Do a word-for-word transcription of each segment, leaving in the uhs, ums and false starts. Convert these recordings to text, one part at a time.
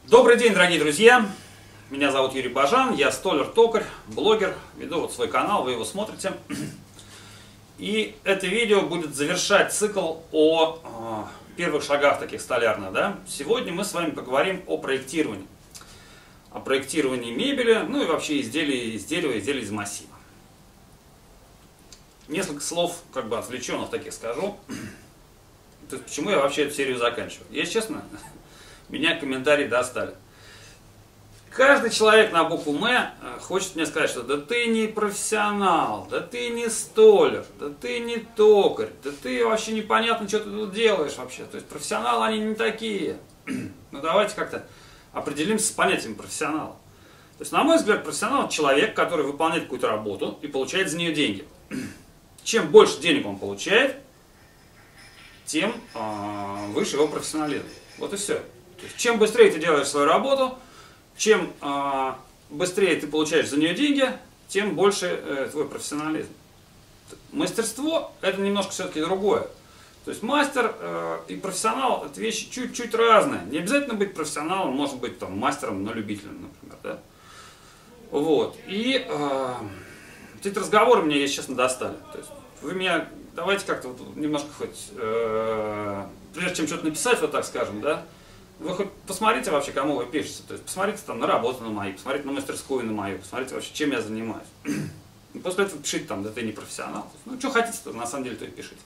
Добрый день, дорогие друзья! Меня зовут Юрий Бажан, я столяр-токарь, блогер, веду вот свой канал, вы его смотрите. И это видео будет завершать цикл о э, первых шагах таких столярных. Да? Сегодня мы с вами поговорим о проектировании. О проектировании мебели, ну и вообще изделий из дерева, изделий из массива. Несколько слов, как бы отвлеченных таких скажу. То есть, почему я вообще эту серию заканчиваю? Если честно, меня комментарии достали. Каждый человек на букву «М» хочет мне сказать, что да ты не профессионал, да ты не столяр, да ты не токарь, да ты вообще непонятно, что ты тут делаешь вообще. То есть профессионалы они не такие. Ну давайте как-то определимся с понятием профессионала. То есть, на мой взгляд, профессионал – это человек, который выполняет какую-то работу и получает за нее деньги. Чем больше денег он получает, тем э, выше его профессионализм. Вот и все. То есть, чем быстрее ты делаешь свою работу, чем э, быстрее ты получаешь за нее деньги, тем больше э, твой профессионализм. Мастерство – это немножко все-таки другое. То есть мастер э, и профессионал – это вещи чуть-чуть разные. Не обязательно быть профессионалом, может быть там, мастером, но любителем, например. Да? Вот. И э, эти разговоры меня, если честно, достали. То есть вы меня, давайте как-то вот немножко хоть, э, прежде чем что-то написать, вот так скажем, да, вы хоть посмотрите вообще, кому вы пишете. То есть посмотрите там на работу на мою, посмотрите на мастерскую на мою, посмотрите вообще, чем я занимаюсь. И после этого пишите там, да ты не профессионал. Ну, что хотите, то на самом деле, то и пишите.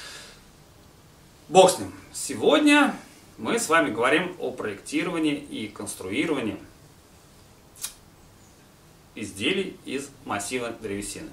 Бог с ним. Сегодня мы с вами говорим о проектировании и конструировании изделий из массива древесины.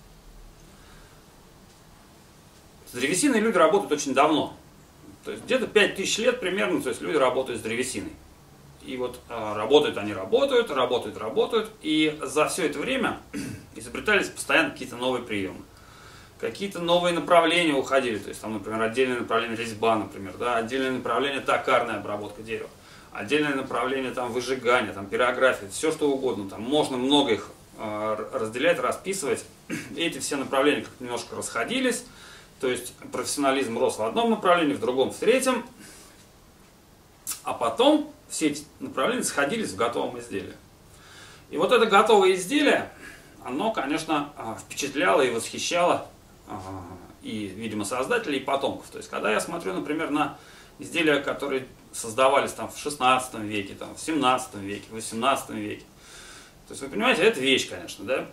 С древесиной люди работают очень давно. То есть где-то пять тысяч лет примерно, то есть люди работают с древесиной. И вот э, работают они, работают, работают, работают. И за все это время изобретались постоянно какие-то новые приемы. Какие-то новые направления уходили. То есть там, например, отдельное направление резьба, например, да, отдельное направление токарная обработка дерева. Отдельное направление там выжигания, там пирография, все что угодно. Там можно много их э, разделять, расписывать. И эти все направления как-то немножко расходились. То есть профессионализм рос в одном направлении, в другом, в третьем. А потом все эти направления сходились в готовом изделии. И вот это готовое изделие, оно, конечно, впечатляло и восхищало и, видимо, создателей, и потомков. То есть, когда я смотрю, например, на изделия, которые создавались там в шестнадцатом веке, там, в семнадцатом веке, в восемнадцатом веке. То есть, вы понимаете, это вещь, конечно, да?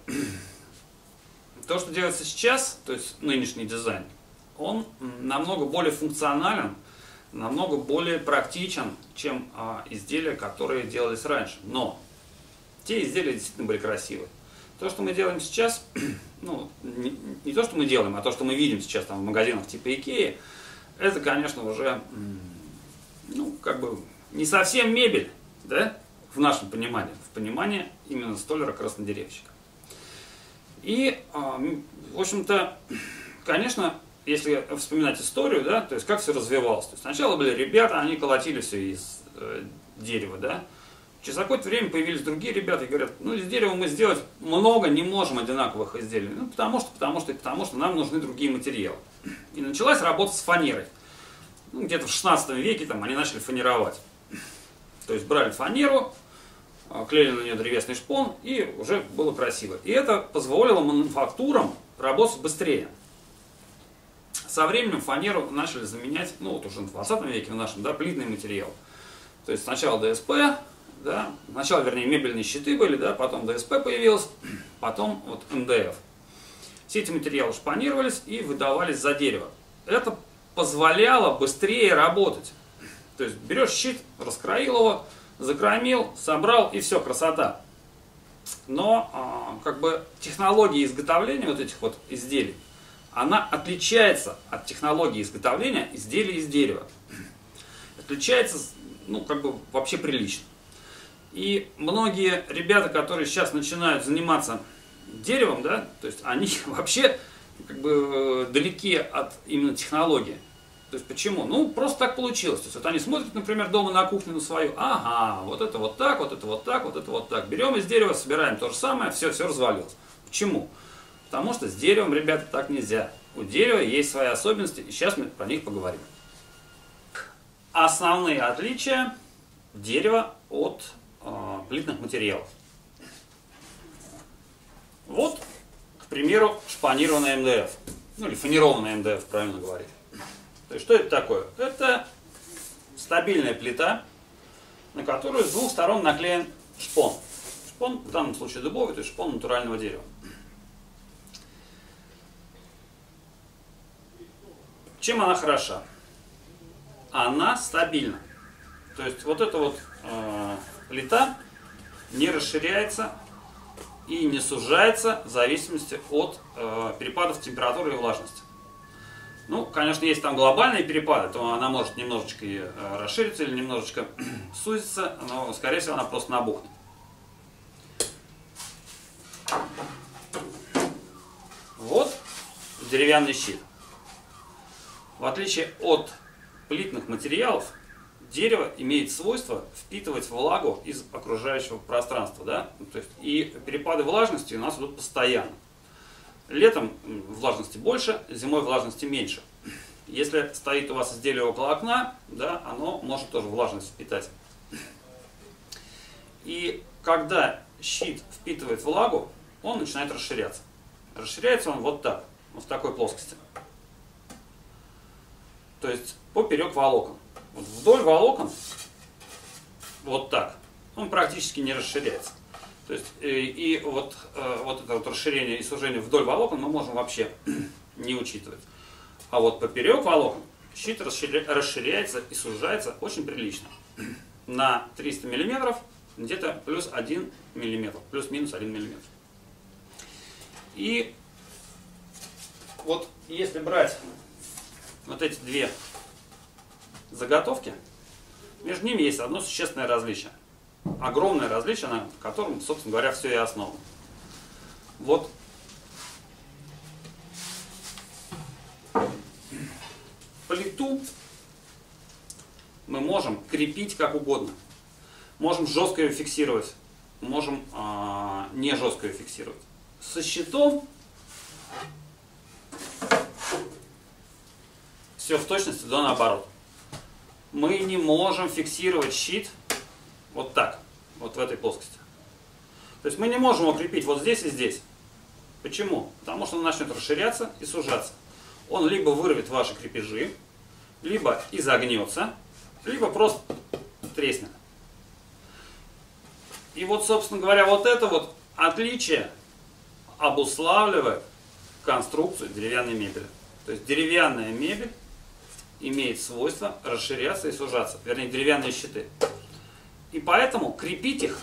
То, что делается сейчас, то есть нынешний дизайн, он намного более функционален, намного более практичен, чем а, изделия, которые делались раньше. Но те изделия действительно были красивые. То, что мы делаем сейчас, ну, не, не то, что мы делаем, а то, что мы видим сейчас там в магазинах типа Икеи, это, конечно, уже, ну, как бы, не совсем мебель, да, в нашем понимании, в понимании именно столяра-краснодеревщика. И, в общем-то, конечно, если вспоминать историю, да, то есть как все развивалось. То есть сначала были ребята, они колотили все из э, дерева, да. Через какое-то время появились другие ребята и говорят, ну из дерева мы сделать много не можем одинаковых изделий. Ну потому что, потому что и потому что нам нужны другие материалы. И началась работа с фанерой. Ну, где-то в шестнадцатом веке там они начали фанеровать. То есть брали фанеру, клеили на нее древесный шпон, и уже было красиво. И это позволило мануфактурам работать быстрее. Со временем фанеру начали заменять, ну вот уже в двадцатом веке в нашем, да, плитный материал. То есть сначала ДСП, да, сначала, вернее, мебельные щиты были, да, потом ДСП появилось, потом вот эм дэ эф. Все эти материалы шпанировались и выдавались за дерево. Это позволяло быстрее работать. То есть берешь щит, раскроил его, закромил, собрал, и все, красота. Но э, как бы технология изготовления вот этих вот изделий, она отличается от технологии изготовления изделий из дерева. Отличается, ну, как бы вообще прилично. И многие ребята, которые сейчас начинают заниматься деревом, да, то есть они вообще как бы далеки от именно технологии. То есть почему? Ну, просто так получилось. То есть вот они смотрят, например, дома на кухню на свою, ага, вот это вот так, вот это вот так, вот это вот так. Берем из дерева, собираем то же самое, все, все развалилось. Почему? Потому что с деревом, ребята, так нельзя. У дерева есть свои особенности, и сейчас мы про них поговорим. Основные отличия дерева от э, плитных материалов. Вот, к примеру, шпанированный эм дэ эф. Ну или фанерованный эм дэ эф, правильно говорить. То есть что это такое? Это стабильная плита, на которую с двух сторон наклеен шпон. Шпон, в данном случае дубовый, то есть шпон натурального дерева. Чем она хороша? Она стабильна. То есть вот эта вот э, плита не расширяется и не сужается в зависимости от э, перепадов температуры и влажности. Ну, конечно, есть там глобальные перепады, то она может немножечко э, расшириться или немножечко сузиться, но, скорее всего, она просто набухнет. Вот деревянный щит. В отличие от плитных материалов, дерево имеет свойство впитывать влагу из окружающего пространства. Да? То есть, и перепады влажности у нас идут постоянно. Летом влажности больше, зимой влажности меньше. Если стоит у вас изделие около окна, да, оно может тоже влажность впитать. И когда щит впитывает влагу, он начинает расширяться. Расширяется он вот так, вот в такой плоскости. То есть поперек волокон. Вот вдоль волокон, вот так, он практически не расширяется. То есть и, и вот, вот это вот расширение и сужение вдоль волокон мы можем вообще не учитывать. А вот поперек волокон щит расширяется и сужается очень прилично. На триста миллиметров где-то плюс один миллиметр, плюс-минус один миллиметр. И вот если брать вот эти две заготовки, между ними есть одно существенное различие. Огромное различие, на котором, собственно говоря, все и основано. Вот плиту мы можем крепить как угодно. Можем жестко ее фиксировать, можем а, не жестко ее фиксировать. Со щитом все в точности до наоборот. Мы не можем фиксировать щит вот так, вот в этой плоскости. То есть мы не можем его крепить вот здесь и здесь. Почему? Потому что он начнет расширяться и сужаться. Он либо вырвет ваши крепежи, либо изогнется, либо просто треснет. И вот, собственно говоря, вот это вот отличие обуславливает конструкцию деревянной мебели. То есть деревянная мебель имеет свойство расширяться и сужаться, вернее, деревянные щиты. И поэтому крепить их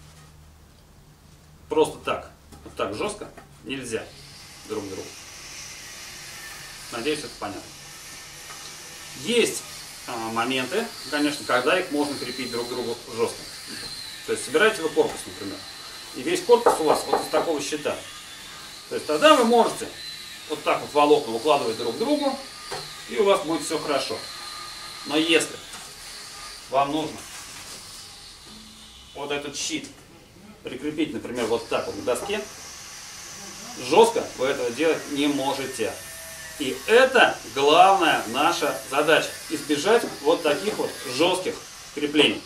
просто так, вот так жестко нельзя друг к другу. Надеюсь, это понятно. Есть а, моменты, конечно, когда их можно крепить друг к другу жестко. То есть собираете вы корпус, например, и весь корпус у вас вот из такого щита. То есть тогда вы можете вот так вот волокна укладывать друг к другу, и у вас будет все хорошо. Но если вам нужно вот этот щит прикрепить, например, вот так вот к доске, жестко вы этого делать не можете. И это главная наша задача. Избежать вот таких вот жестких креплений.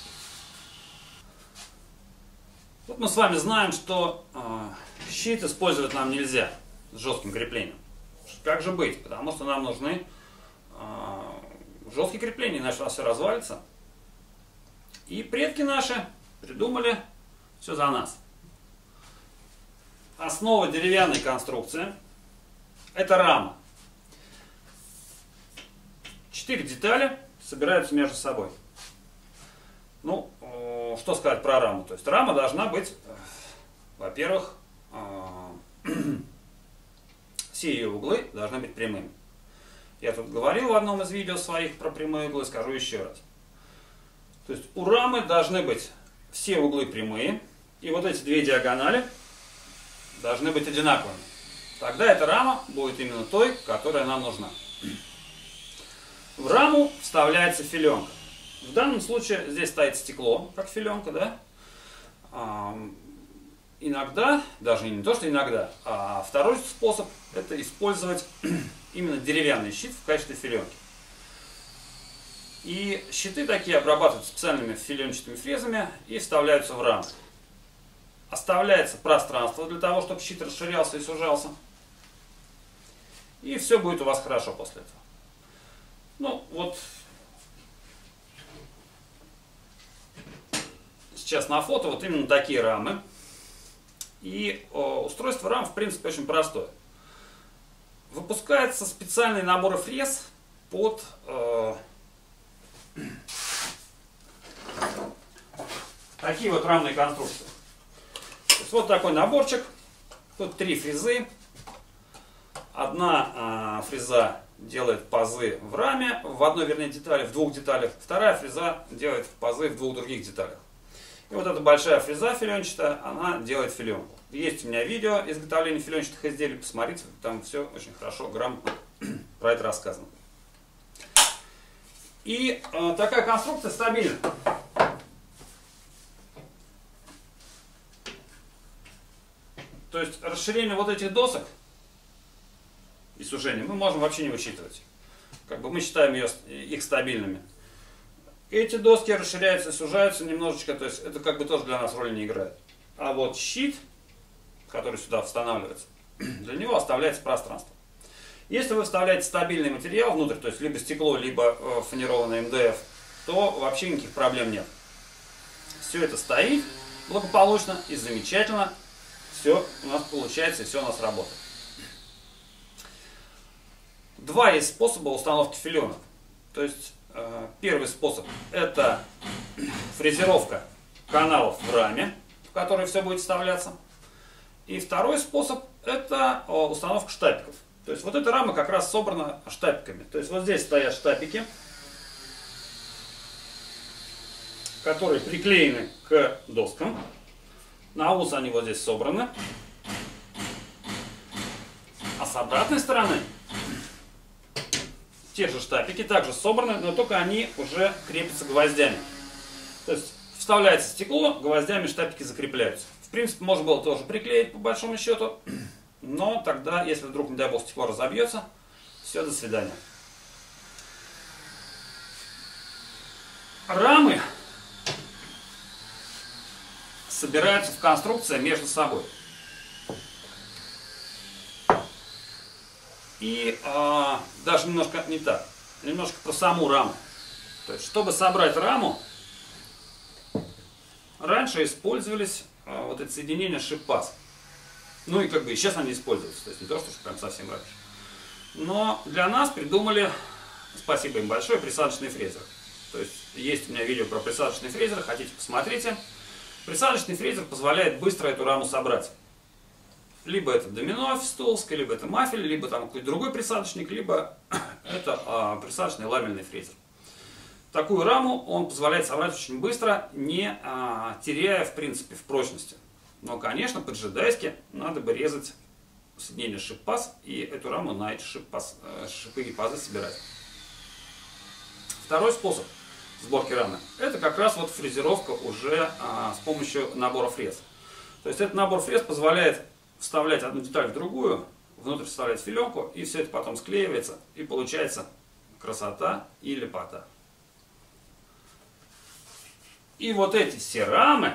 Вот мы с вами знаем, что э, щит использовать нам нельзя с жестким креплением. Как же быть? Потому что нам нужны э, жесткие крепления, иначе у нас все развалится. И предки наши придумали все за нас. Основа деревянной конструкции – это рама. Четыре детали собираются между собой. Ну, э, что сказать про раму? То есть рама должна быть, э, во-первых, э, все ее углы должны быть прямыми. Я тут говорил в одном из видео своих про прямые углы, скажу еще раз. То есть у рамы должны быть все углы прямые, и вот эти две диагонали должны быть одинаковыми. Тогда эта рама будет именно той, которая нам нужна. В раму вставляется филенка. В данном случае здесь стоит стекло, как филенка, да? А, иногда, даже не то, что иногда, а второй способ – это использовать именно деревянный щит в качестве филенки. И щиты такие обрабатываются специальными филенчатыми фрезами и вставляются в рамы. Оставляется пространство для того, чтобы щит расширялся и сужался. И все будет у вас хорошо после этого. Ну, вот сейчас на фото вот именно такие рамы. И о, устройство рам, в принципе, очень простое. Выпускается специальный набор фрез под э, такие вот рамные конструкции. То есть вот такой наборчик. Тут три фрезы. Одна э, фреза делает пазы в раме, в одной, вернее, детали, в двух деталях. Вторая фреза делает пазы в двух других деталях. И вот эта большая фреза филенчатая, она делает филенку. Есть у меня видео изготовления филенчатых изделий, посмотрите, там все очень хорошо, грамотно про это рассказано. И э, такая конструкция стабильна. То есть расширение вот этих досок и сужение мы можем вообще не учитывать. Как бы мы считаем ее, их стабильными. Эти доски расширяются и сужаются немножечко, то есть это как бы тоже для нас роли не играет. А вот щит, который сюда встанавливается, для него оставляется пространство. Если вы вставляете стабильный материал внутрь, то есть либо стекло, либо э, фанерованный эм дэ эф, то вообще никаких проблем нет. Все это стоит благополучно и замечательно. Все у нас получается и все у нас работает. Два есть способа установки филенок. То есть э, первый способ это фрезеровка каналов в раме, в которые все будет вставляться. И второй способ это э, установка штапиков. То есть вот эта рама как раз собрана штапиками. То есть вот здесь стоят штапики, которые приклеены к доскам. На ус они вот здесь собраны. А с обратной стороны те же штапики также собраны, но только они уже крепятся гвоздями. То есть вставляется стекло, гвоздями штапики закрепляются. В принципе, можно было тоже приклеить по большому счету, но тогда, если вдруг, не дай бог, стекло разобьется, все, до свидания. Рамы собираются в конструкции между собой. И э, даже немножко не так, немножко про саму раму. То есть, чтобы собрать раму, раньше использовались э, вот эти соединения шип-паз. Ну и как бы и сейчас они используются, то есть не то, что прям совсем раньше. Но для нас придумали, спасибо им большое, присадочный фрезер. То есть есть у меня видео про присадочный фрезер, хотите посмотрите. Присадочный фрезер позволяет быстро эту раму собрать. Либо это домино фистуловское, либо это мафель, либо там какой-то другой присадочник, либо это а, присадочный ламельный фрезер. Такую раму он позволяет собрать очень быстро, не а, теряя в принципе в прочности. Но, конечно, по-джедайски надо бы резать соединение шип-паз и эту раму на эти шип-паз, шипы и пазы собирать. Второй способ сборки рамы это как раз вот фрезеровка уже а, с помощью набора фрез. То есть этот набор фрез позволяет вставлять одну деталь в другую, внутрь вставлять филенку, и все это потом склеивается, и получается красота и лепота. И вот эти все рамы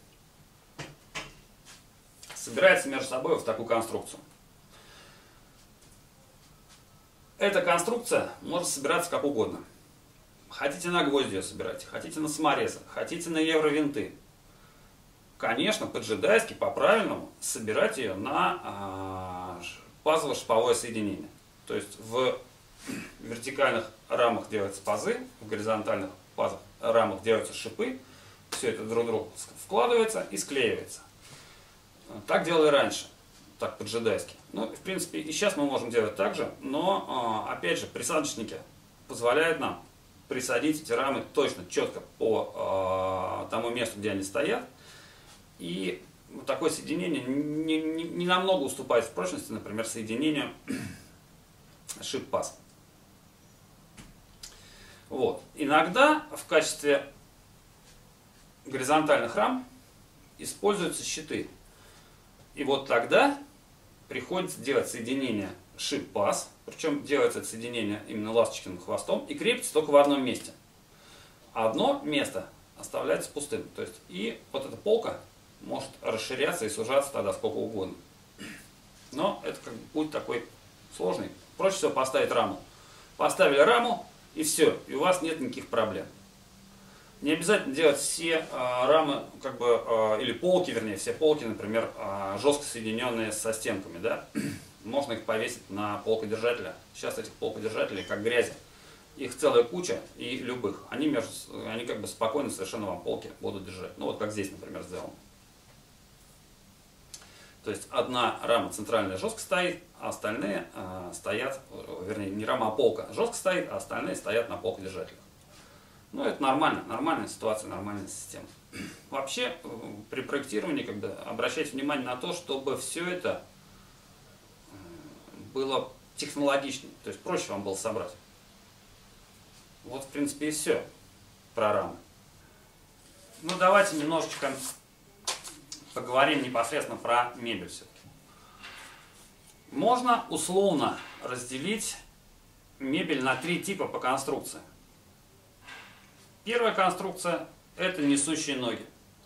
собираются между собой в такую конструкцию. Эта конструкция может собираться как угодно. Хотите на гвозди ее собирайте, хотите на саморезы, хотите на евровинты. Конечно, по-джедайски, по-правильному собирать ее на а, пазово-шиповое соединение. То есть в вертикальных рамах делаются пазы, в горизонтальных пазах, рамах делаются шипы. Все это друг к другу вкладывается и склеивается. Так делали раньше, так по-джедайски. Ну, в принципе, и сейчас мы можем делать так же, но, а, опять же, присадочники позволяют нам присадить эти рамы точно, четко по а, тому месту, где они стоят. И вот такое соединение не, не, не намного уступает в прочности, например, соединению шип-паз. Вот. Иногда в качестве горизонтальных рам используются щиты. И вот тогда приходится делать соединение шип-паз, причем делается это соединение именно ласточкиным хвостом, и крепится только в одном месте. одно место оставляется пустым. То есть и вот эта полка может расширяться и сужаться тогда сколько угодно. Но это как бы путь такой сложный. Проще всего поставить раму. Поставили раму, и все, и у вас нет никаких проблем. Не обязательно делать все э, рамы, как бы, э, или полки, вернее, все полки, например, э, жестко соединенные со стенками, да? Можно их повесить на полкодержателя. Сейчас этих полкодержателей как грязи. Их целая куча, и любых. Они, между, они как бы спокойно совершенно вам полки будут держать. Ну вот как здесь, например, сделано. То есть одна рама центральная жестко стоит, а остальные э, стоят, вернее, не рама, а полка жестко стоит, а остальные стоят на полкодержателях. Ну, это нормально, нормальная ситуация, нормальная система. Вообще, при проектировании, когда обращайте внимание на то, чтобы все это было технологичнее, то есть проще вам было собрать. Вот, в принципе, и все про рамы. Ну, давайте немножечко поговорим непосредственно про мебель все-таки. Можно условно разделить мебель на три типа по конструкции. Первая конструкция – это несущие ноги.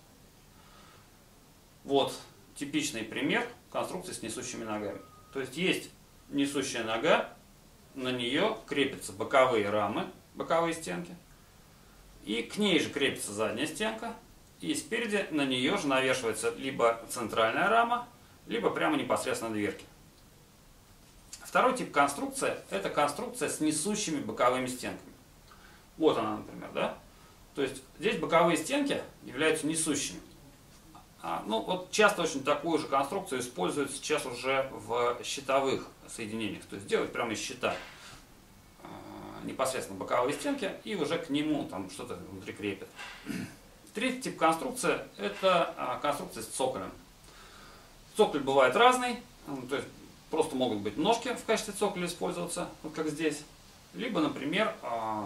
Вот типичный пример конструкции с несущими ногами. То есть есть несущая нога, на нее крепятся боковые рамы, боковые стенки, и к ней же крепится задняя стенка, и спереди на нее же навешивается либо центральная рама, либо прямо непосредственно дверки. Второй тип конструкции – это конструкция с несущими боковыми стенками. Вот она, например, да? То есть здесь боковые стенки являются несущими. А, ну, вот часто очень такую же конструкцию используют сейчас уже в щитовых соединениях. То есть делают прямо из щита э, непосредственно боковые стенки и уже к нему там что-то внутри крепят. Третий тип конструкции – это э, конструкция с цоколем. Цоколь бывает разный, ну, то есть просто могут быть ножки в качестве цоколя использоваться, вот как здесь. Либо, например, э,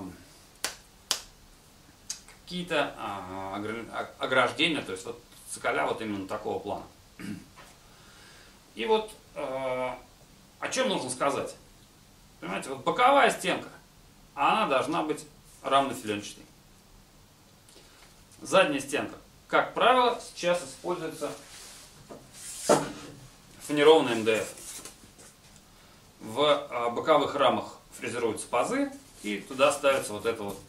какие-то э, ограждения, то есть вот цоколя вот именно такого плана. И вот э, о чем нужно сказать? Понимаете, вот боковая стенка, она должна быть равнофиленчатой. Задняя стенка, как правило, сейчас используется фанерованный эм дэ эф. В э, боковых рамах фрезеруются пазы, и туда ставится вот эта вот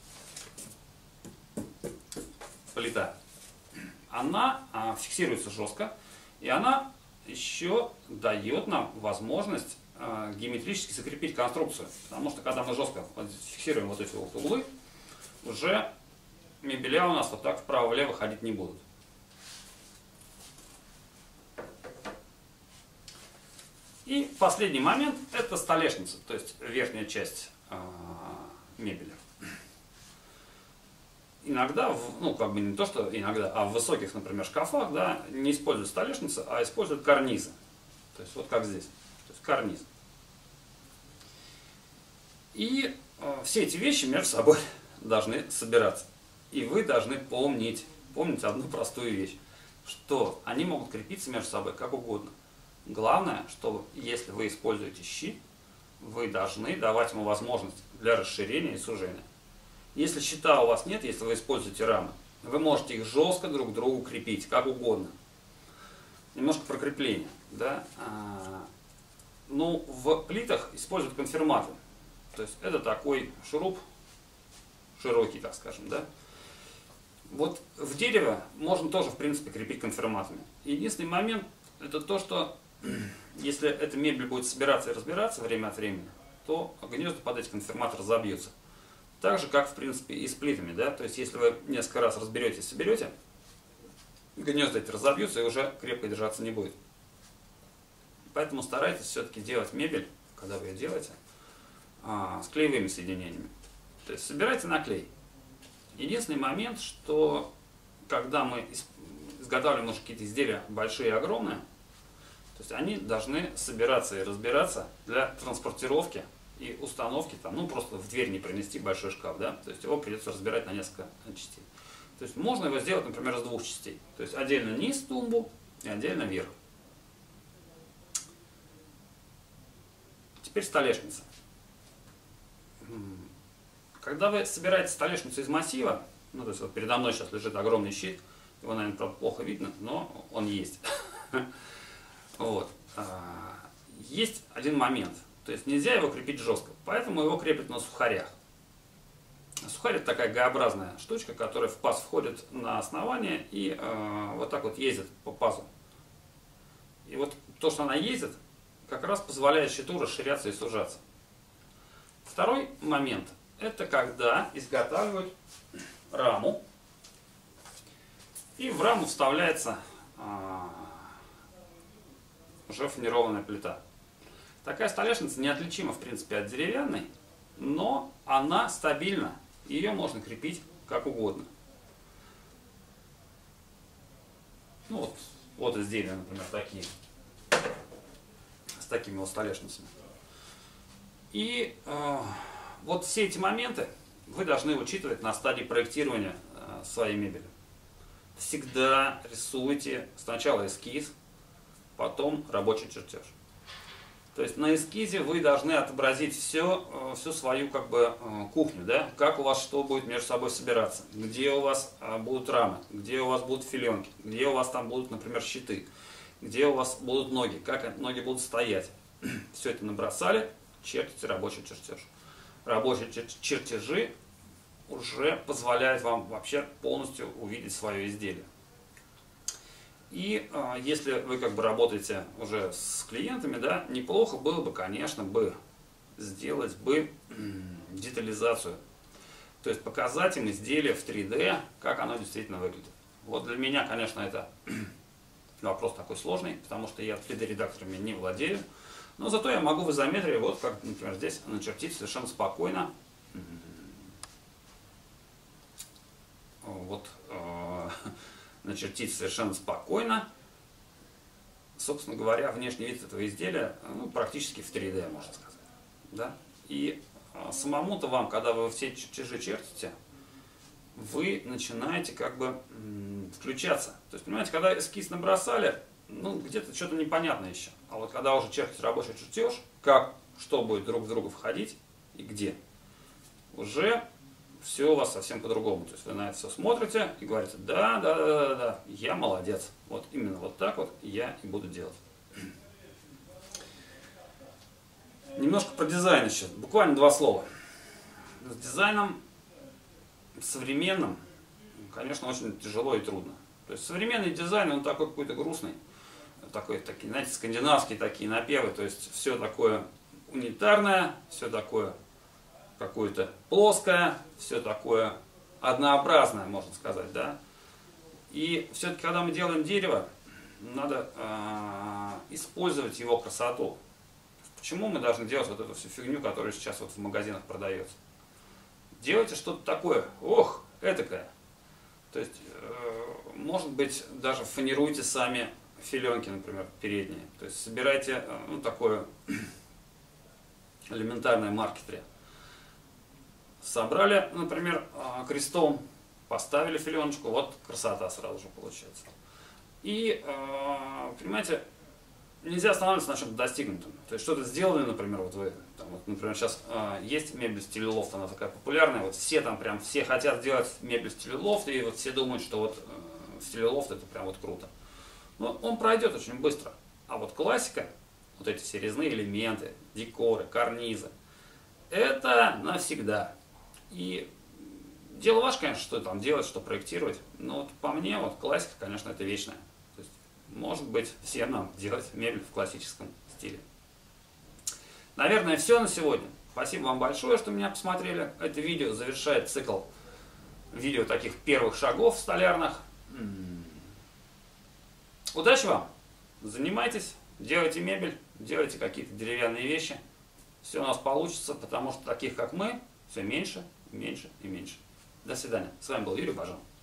плита. Она а, фиксируется жестко, и она еще дает нам возможность а, геометрически закрепить конструкцию. Потому что когда мы жестко фиксируем вот эти вот углы, уже мебеля у нас вот так вправо-влево ходить не будут. И последний момент – это столешница, то есть верхняя часть а, мебели. Иногда, ну как бы не то, что иногда, а в высоких, например, шкафах, да, не используют столешницы, а используют карнизы. То есть вот как здесь, то есть карниз. И э, все эти вещи между собой должны собираться. И вы должны помнить, помнить одну простую вещь, что они могут крепиться между собой как угодно. Главное, что если вы используете щит, вы должны давать ему возможность для расширения и сужения. Если щита у вас нет, если вы используете рамы, вы можете их жестко друг к другу крепить, как угодно. Немножко про крепление. Да? А, ну, в плитах используют конфирматы. То есть это такой шуруп, широкий, так скажем. Да? Вот в дерево можно тоже, в принципе, крепить конфирматами. Единственный момент, это то, что если эта мебель будет собираться и разбираться время от времени, то гнезда под эти конфирматы разобьются. Так же, как, в принципе, и с плитами, да, то есть, если вы несколько раз разберете и соберете, гнезда эти разобьются и уже крепко держаться не будет. Поэтому старайтесь все-таки делать мебель, когда вы ее делаете, с клеевыми соединениями. То есть, собирайте на клей. Единственный момент, что, когда мы изготавливаем какие-то изделия большие и огромные, то есть, они должны собираться и разбираться для транспортировки и установки, там, ну просто в дверь не принести большой шкаф, да, то есть его придется разбирать на несколько частей. То есть можно его сделать, например, из двух частей. То есть отдельно низ тумбу и отдельно верх. Теперь столешница. Когда вы собираете столешницу из массива, Ну, то есть вот передо мной сейчас лежит огромный щит, его, наверное, правда, плохо видно, но он есть. Вот. Есть один момент, то есть нельзя его крепить жестко, поэтому его крепят на сухарях. Сухарь — это такая Г-образная штучка, которая в паз входит на основание и вот так вот ездит по пазу. И вот то, что она ездит, как раз позволяет щиту расширяться и сужаться. Второй момент — это когда изготавливают раму, и в раму вставляется а, уже фанерованная плита. Такая столешница неотличима, в принципе, от деревянной, но она стабильна, ее можно крепить как угодно. Ну вот, вот изделия, например, такие, с такими вот столешницами. И э, вот все эти моменты вы должны учитывать на стадии проектирования э, своей мебели. Всегда рисуйте сначала эскиз, потом рабочий чертеж. То есть на эскизе вы должны отобразить все, э, всю свою как бы э, кухню, да? Как у вас что будет между собой собираться, где у вас э, будут рамы, где у вас будут филенки, где у вас там будут, например, щиты, где у вас будут ноги, как ноги будут стоять. Все это набросали, чертите рабочий чертеж. Рабочие чертежи уже позволяют вам вообще полностью увидеть свое изделие. И э, если вы как бы работаете уже с клиентами, да, неплохо было бы, конечно, бы сделать бы детализацию. То есть показать им изделие в три дэ, как оно действительно выглядит. Вот для меня, конечно, это вопрос такой сложный, потому что я три дэ редакторами не владею. Но зато я могу в изометрии, вот как, например, здесь начертить совершенно спокойно. Вот э, начертить совершенно спокойно, собственно говоря, внешний вид этого изделия, ну, практически в три дэ, можно сказать. Да? И э, самому-то вам, когда вы все чертежи чертите, вы начинаете как бы м, включаться. То есть, понимаете, когда эскиз набросали, ну, где-то что-то непонятно еще. А вот когда уже чертите рабочий чертеж, как, что будет друг в друга входить и где, уже все у вас совсем по-другому. То есть вы на это все смотрите и говорите: да, да, да, да, да, я молодец. Вот именно вот так вот я и буду делать. Немножко про дизайн еще. Буквально два слова. С дизайном современным, конечно, очень тяжело и трудно. То есть современный дизайн, он такой какой-то грустный. Такой, такие, знаете, скандинавские такие напевы. То есть все такое унитарное, все такое какое-то плоское, все такое однообразное, можно сказать, да. И все-таки, когда мы делаем дерево, надо э, использовать его красоту. Почему мы должны делать вот эту всю фигню, которая сейчас вот в магазинах продается? Делайте что-то такое, ох, этакое. То есть, э, может быть, даже фанируйте сами филенки, например, передние. То есть собирайте, э, ну, такое элементарное маркетри. Собрали, например, крестом, поставили филеночку, вот красота сразу же получается. И, понимаете, нельзя останавливаться на чем-то достигнутом. То есть что-то сделали, например, вот вы, там, вот, например, сейчас есть мебель в стиле лофт, она такая популярная, вот все там прям, все хотят делать мебель в стиле лофт, и вот все думают, что вот в стиле лофт это прям вот круто. Но он пройдет очень быстро. А вот классика, вот эти все резные элементы, декоры, карнизы, это навсегда. И дело ваше, конечно, что там делать, что проектировать. Но вот по мне, вот классика, конечно, это вечная. То есть, может быть, всем нам делать мебель в классическом стиле. Наверное, все на сегодня. Спасибо вам большое, что меня посмотрели. Это видео завершает цикл видео таких первых шагов столярных. Удачи вам! Занимайтесь, делайте мебель, делайте какие-то деревянные вещи. Все у нас получится, потому что таких, как мы, все меньше, меньше и меньше. До свидания. С вами был Юрий Бажен.